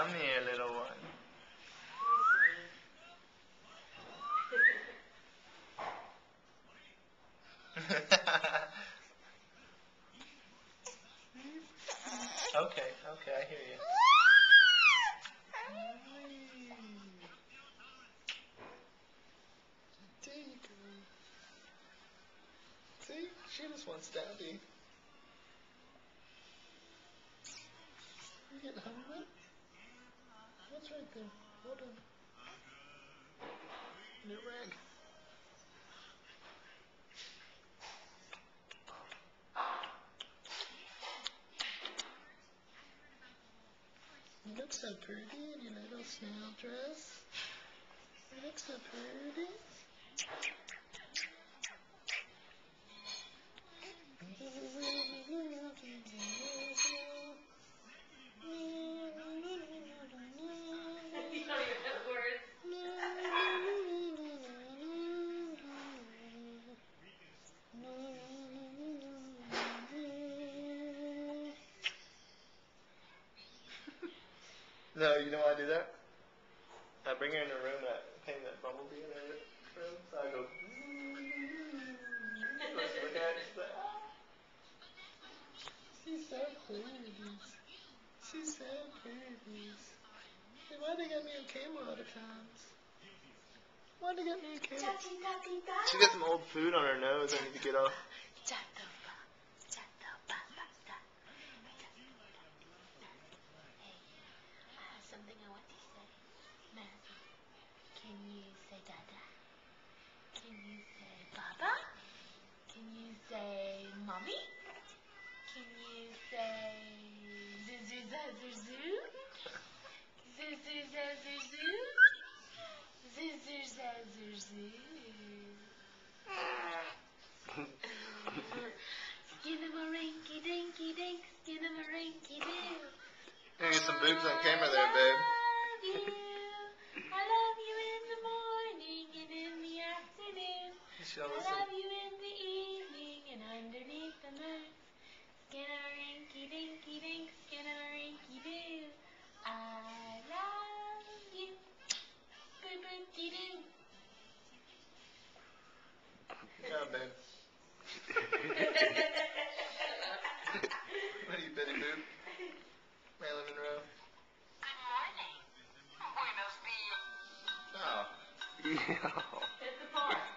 Come here, little one. Okay, I hear you. There you go. See? She just wants daddy. You getting hungry? What's right there? Hold on. New rag. You look so pretty in your little snail dress. You look so pretty. No, you know why I do that? I bring her in a room and I paint that bumblebee in her room, so I go. Let's look at it. She's like, ah. She's so pretty. She's so pretty. Hey, why they got me on camera all the times? Why they got me on camera? She got some old food on her nose I need to get off. Something I want to say. Matthew, can you say Dada? Can you say Baba? Can you say Mommy? Can you say Zuzu Zazoo? Zuzu Zazoo? Zuzu Zazoo? Skinnamarink-y dinky dink, skinnamarink-y doo. There's some boobs on camera there, babe. I love you in the morning and in the afternoon. I love you in the evening and underneath the moon. Skinnamarink-y dinky dink, skinnamarink-y doo. I love you. Boo-boo-dee-doo. Good job, babe. What are you, Betty Boop? Marilyn Monroe? Good morning. Buenos dias. Oh. Hit the part.